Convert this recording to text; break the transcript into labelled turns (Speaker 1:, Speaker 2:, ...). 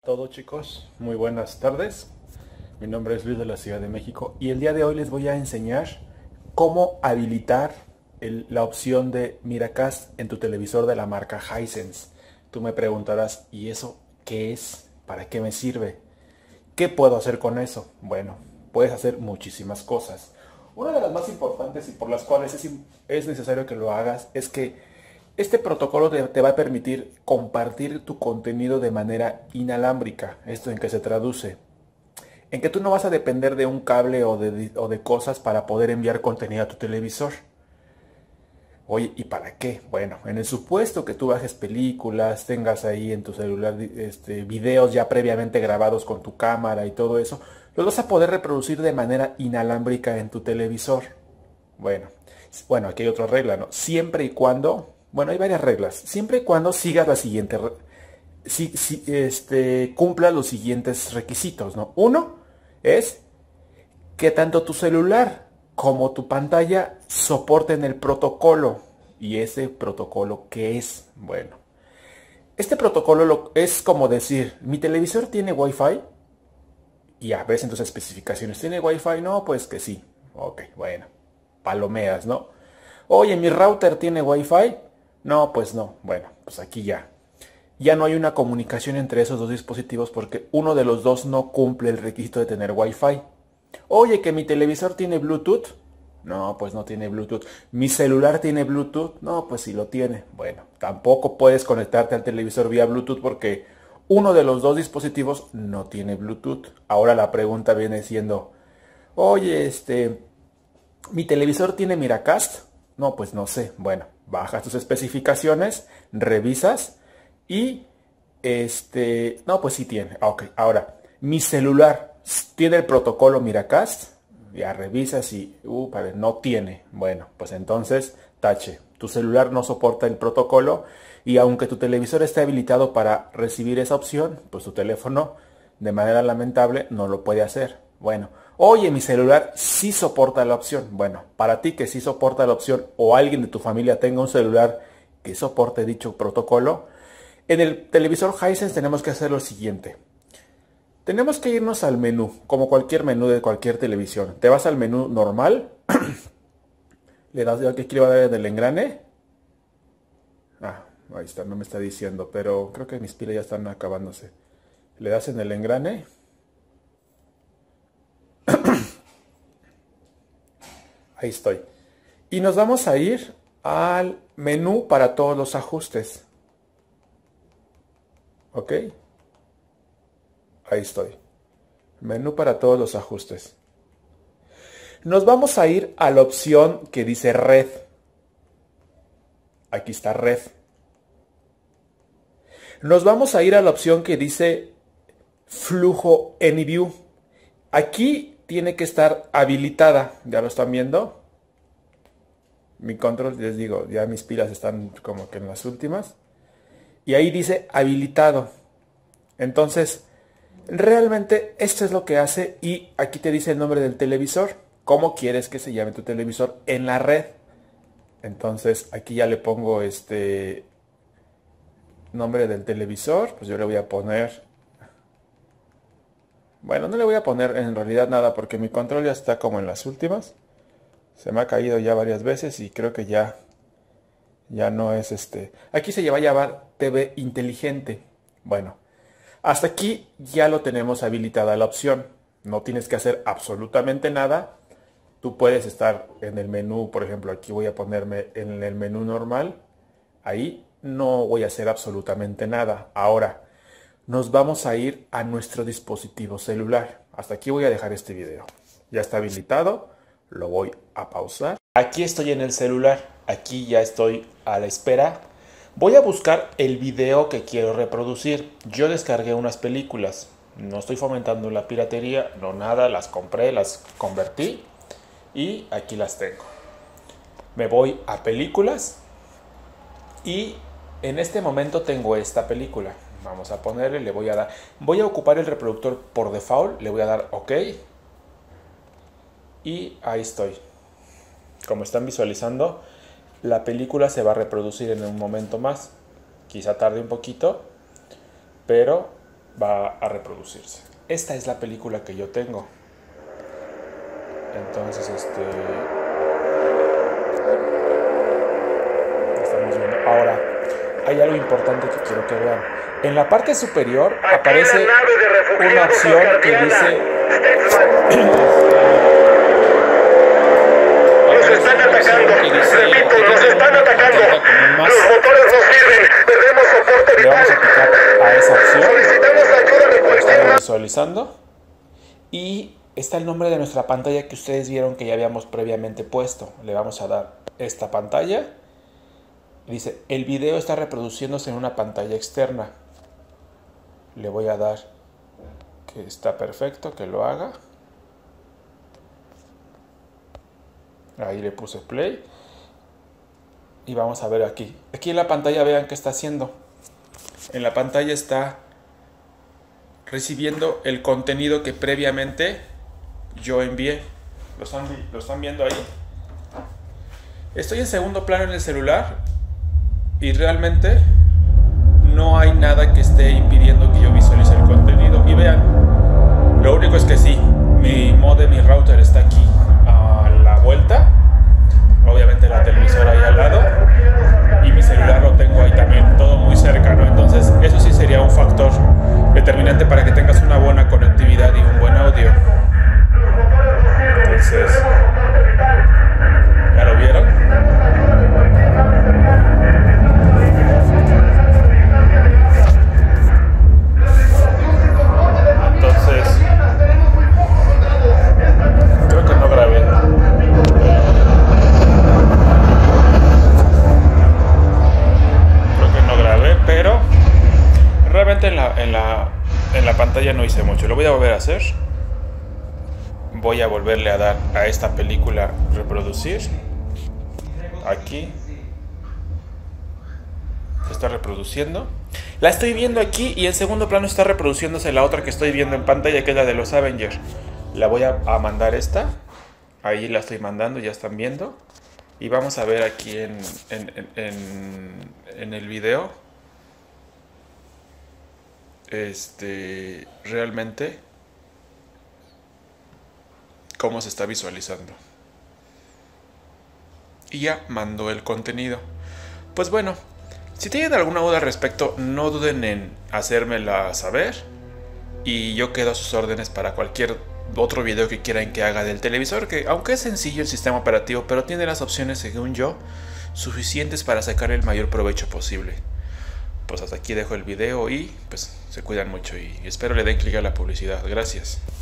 Speaker 1: Todo chicos, muy buenas tardes. Mi nombre es Luis de la Ciudad de México y el día de hoy les voy a enseñar cómo habilitar la opción de Miracast en tu televisor de la marca Hisense. Tú me preguntarás, ¿y eso qué es? ¿Para qué me sirve? ¿Qué puedo hacer con eso? Bueno, puedes hacer muchísimas cosas. Una de las más importantes y por las cuales es necesario que lo hagas es que este protocolo te va a permitir compartir tu contenido de manera inalámbrica. ¿Esto en qué se traduce? En que tú no vas a depender de un cable o de cosas para poder enviar contenido a tu televisor. Oye, ¿y para qué? Bueno, en el supuesto que tú bajes películas, tengas ahí en tu celular videos ya previamente grabados con tu cámara y todo eso, los vas a poder reproducir de manera inalámbrica en tu televisor. Bueno, aquí hay otra regla, ¿no? Siempre y cuando, bueno, hay varias reglas. Siempre y cuando sigas la siguiente, cumpla los siguientes requisitos, ¿no? Uno es que tanto tu celular como tu pantalla soporten el protocolo. ¿Y ese protocolo qué es? Bueno, este protocolo es como decir, mi televisor tiene Wi-Fi y a veces en tus especificaciones, ¿tiene Wi-Fi? No, pues que sí. Ok, bueno, palomeas, ¿no? Oye, ¿mi router tiene Wi-Fi? No, pues no. Bueno, pues aquí ya no hay una comunicación entre esos dos dispositivos porque uno de los dos no cumple el requisito de tener Wi-Fi. Oye, ¿que mi televisor tiene Bluetooth? No, pues no tiene Bluetooth. ¿Mi celular tiene Bluetooth? No, pues sí lo tiene. Bueno, tampoco puedes conectarte al televisor vía Bluetooth porque uno de los dos dispositivos no tiene Bluetooth. Ahora la pregunta viene siendo, oye, ¿mi televisor tiene Miracast? No, pues no sé. Bueno, bajas tus especificaciones, revisas y no, pues sí tiene. Ok, ahora, mi celular tiene el protocolo Miracast. Ya revisas y, no tiene. Bueno, pues entonces, tache. Tu celular no soporta el protocolo y aunque tu televisor esté habilitado para recibir esa opción, pues tu teléfono, de manera lamentable, no lo puede hacer. Bueno, oye, mi celular sí soporta la opción. Bueno, para ti que sí soporta la opción o alguien de tu familia tenga un celular que soporte dicho protocolo, en el televisor Hisense tenemos que hacer lo siguiente. Tenemos que irnos al menú, como cualquier menú de cualquier televisión. Te vas al menú normal, le das aquí le va a dar del engrane. Ah, ahí está, no me está diciendo, pero creo que mis pilas ya están acabándose. Le das en el engrane. Ahí estoy. Y nos vamos a ir al menú para todos los ajustes. ¿Ok? Ahí estoy. Menú para todos los ajustes. Nos vamos a ir a la opción que dice red. Aquí está red. Nos vamos a ir a la opción que dice flujo AnyView. Aquí tiene que estar habilitada. ¿Ya lo están viendo? Mi control, les digo, ya mis pilas están como que en las últimas. Y ahí dice habilitado. Entonces, realmente esto es lo que hace y aquí te dice el nombre del televisor. ¿Cómo quieres que se llame tu televisor en la red? Entonces, aquí ya le pongo nombre del televisor. Pues yo le voy a poner... Bueno, no le voy a poner en realidad nada porque mi control ya está como en las últimas. Se me ha caído ya varias veces y creo que ya no es Aquí se va a llamar TV inteligente. Bueno, hasta aquí ya lo tenemos habilitada la opción. No tienes que hacer absolutamente nada. Tú puedes estar en el menú, por ejemplo, aquí voy a ponerme en el menú normal. Ahí no voy a hacer absolutamente nada. Ahora, nos vamos a ir a nuestro dispositivo celular. Hasta aquí voy a dejar este video. Ya está habilitado. Lo voy a pausar. Aquí estoy en el celular. Aquí ya estoy a la espera. Voy a buscar el video que quiero reproducir. Yo descargué unas películas. No estoy fomentando la piratería, no nada. Las compré, las convertí y aquí las tengo. Me voy a películas y en este momento tengo esta película. Vamos a ponerle, le voy a dar... Voy a ocupar el reproductor por default, le voy a dar OK. Y ahí estoy. Como están visualizando, la película se va a reproducir en un momento más. Quizá tarde un poquito, pero va a reproducirse. Esta es la película que yo tengo. Entonces, estamos viendo. Ahora, hay algo importante que quiero que vean. En la parte superior aparece una opción que dice...
Speaker 2: Nos están atacando, repito, nos están atacando. Los motores no sirven, perdemos soporte
Speaker 1: Le vamos a
Speaker 2: vital.
Speaker 1: picar a esa opción.
Speaker 2: Solicitamos ayuda de
Speaker 1: Lo
Speaker 2: cualquier
Speaker 1: estamos
Speaker 2: lado.
Speaker 1: visualizando. Y está el nombre de nuestra pantalla que ustedes vieron que ya habíamos previamente puesto. Le vamos a dar esta pantalla. Dice, el video está reproduciéndose en una pantalla externa. Le voy a dar que está perfecto, que lo haga. Ahí le puse play. Y vamos a ver aquí. Aquí en la pantalla vean qué está haciendo. En la pantalla está recibiendo el contenido que previamente yo envié. ¿Lo están viendo ahí? Estoy en segundo plano en el celular y realmente no hay nada que esté impidiendo que yo visualice el contenido. Y vean, lo único es que sí, mi modem, mi router está aquí a la vuelta. Obviamente la televisora ahí al lado. Y mi celular lo tengo ahí también, todo muy cerca, ¿no? Entonces, eso sí sería un factor determinante para que tengas una buena conectividad y un buen audio. Entonces, ¿ya lo vieron? Entonces, creo que no grabé. Pero realmente en la pantalla no hice mucho. Lo voy a volver a hacer. Voy a volverle a dar a esta película reproducir. Aquí se está reproduciendo. La estoy viendo aquí y en segundo plano está reproduciéndose la otra que estoy viendo en pantalla, que es la de los Avengers. La voy a mandar esta. Ahí la estoy mandando, ya están viendo. Y vamos a ver aquí en el video. Realmente cómo se está visualizando. Y ya mandó el contenido. Pues bueno, si tienen alguna duda al respecto, no duden en hacérmela saber. Y yo quedo a sus órdenes para cualquier otro video que quieran que haga del televisor, que aunque es sencillo el sistema operativo, pero tiene las opciones, según yo, suficientes para sacar el mayor provecho posible. Pues hasta aquí dejo el video y pues se cuidan mucho y espero le den clic a la publicidad. Gracias.